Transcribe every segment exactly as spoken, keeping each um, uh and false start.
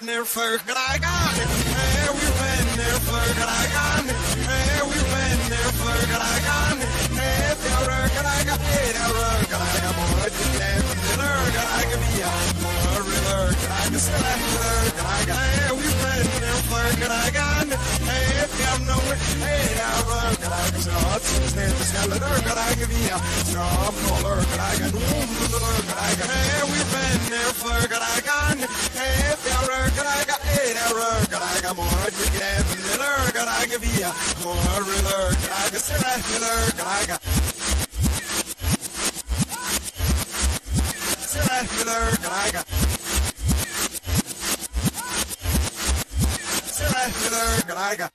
near fur, but I got it. Hey, we went near fur, but I got it. Hey, we went near fur, but I got it. Hey, if you're a good, I got it. I'm a good, I got more. It's a damn good, I got me a more river. I can say that good, I got. Hey, we went near fur, but I got it. Hey, if you're no, hey, I'm a good, I can say what's his name? The skeleton, but I give me a strong color, but I got room to the lurk, but I got. Hey, we went near fur, but I got it. Hey, if you're a good, I got it. I'm a good, I got more. It's a damn good, I give me a more river. I can say that good, I got. Circular Gaga. Circular Gaga.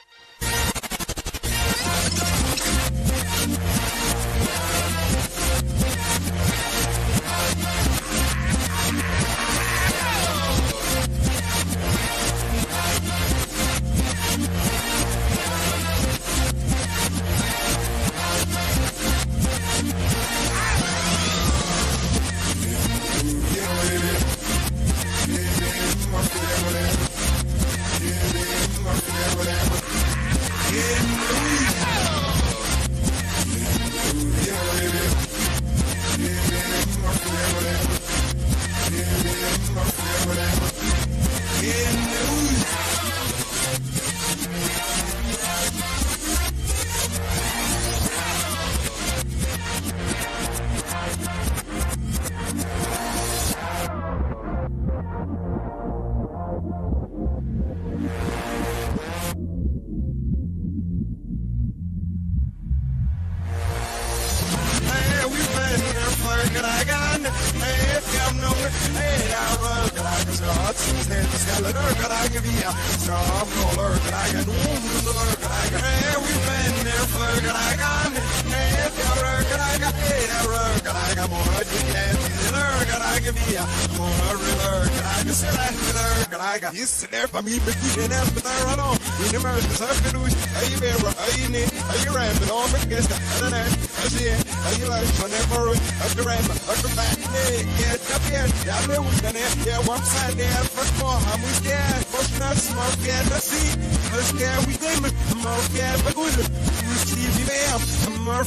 You sit there for me, but you didn't have to run on. In America, so I do it. Are you there? Are you near? Are you ramping on? But guess that. I don't know. I see it. Are you like on that for it? Up the ramp, up the back. Yeah, up here. Yeah, I know we're gonna have. Yeah, one side there. First of all, I'm scared. Most not smoke. Yeah, let's see. We're scared. We game it. I'm all scared. But good. We see me there. I'm more.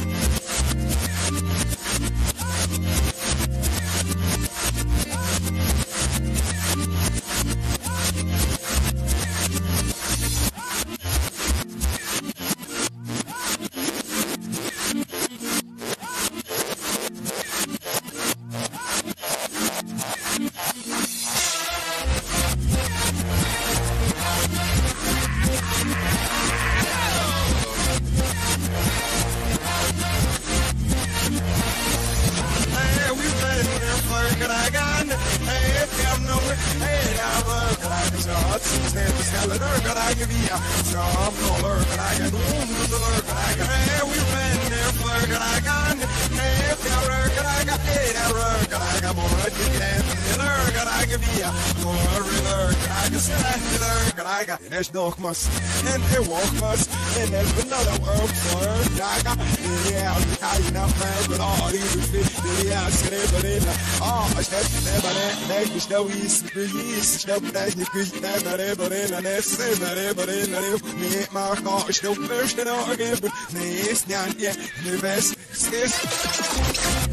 There's dogmas, and there walkmas, and there's another word for Gaga. Yeah, I know, man, but all these fish, yeah, I said it, but in the oh, I said, never that, there's no east, breeze, no dash, the fish, never ever in, and it's never ever in, and if me, my gosh, no first and all again, but it's not yet, the best, it's